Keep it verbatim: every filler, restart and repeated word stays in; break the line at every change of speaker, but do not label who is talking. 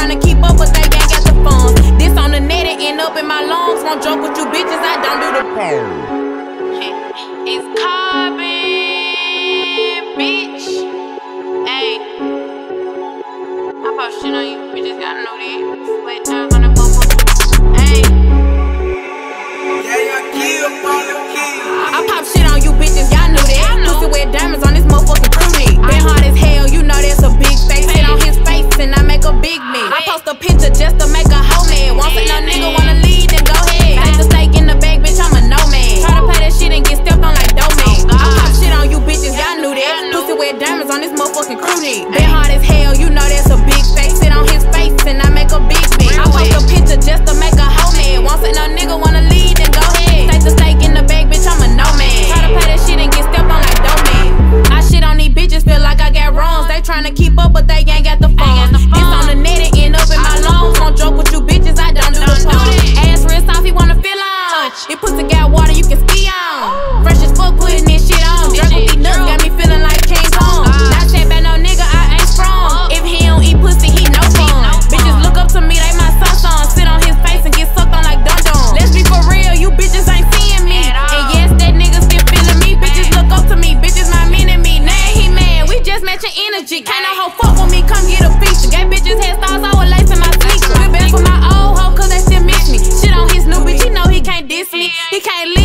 tryna keep up, but they ain't got the funds. This on the net, it end up in my lungs. Won't joke with you bitches, I don't do the It's Carbon, bitch. Hey, I pop shit on you, bitches gotta know this. Wait times on the motherfucker. Hey,
yeah, I kill on the key.
I pop shit on you bitches, y'all knew that. Pussy with diamonds on this motherfucking crew neck. Been hard as hell, you know that's a big face. Sit on his face and I make a big me. I post a picture just to make a hoe mad. Once a no nigga wanna lead, then go ahead. Take the steak in the bag, bitch, I'm a nomad. Try to play that shit and get stepped on like dough man. I pop shit on you bitches, y'all knew that. Pussy with diamonds on this motherfucking crew neck. Been hard as hell, you know that's a big face. Sit on his face and I make a big me. I post a picture just to make a hoe mad. Once a no nigga wanna lead, then go ahead. Take the steak in the bag, bitch, I'm a nomad. Try to play that shit and get stepped on like dough man. I shit on these bitches, feel like I got wrongs. They tryna keep up, but they ain't got the funds. This on the net, it end up in my lungs. Won't joke with you bitches, I don't do the pump. Ass real soft, he wanna feel on. It pussy got water, you can ski on. Fresh as fuck, putting this shit on. Drink with these nuts, got me feeling like King Kong. Not said by no nigga, I ain't strong. If he don't eat pussy, he no fun. Bitches look up to me, they my son. Sit on his face and get sucked on like dun dun. Let's be for real, you bitches ain't seeing me. And yes, that nigga still feeling me. Bitches look up to me, bitches my men and me. Nah, he mad, we just matching energy. Can't no hoe fuck with me, come get a feature. Gay bitches head stars, I was lacing my sneakers. Feel bad for my old hoe, cause they still miss me. Shit on his new bitch, he know he can't diss me. He can't live.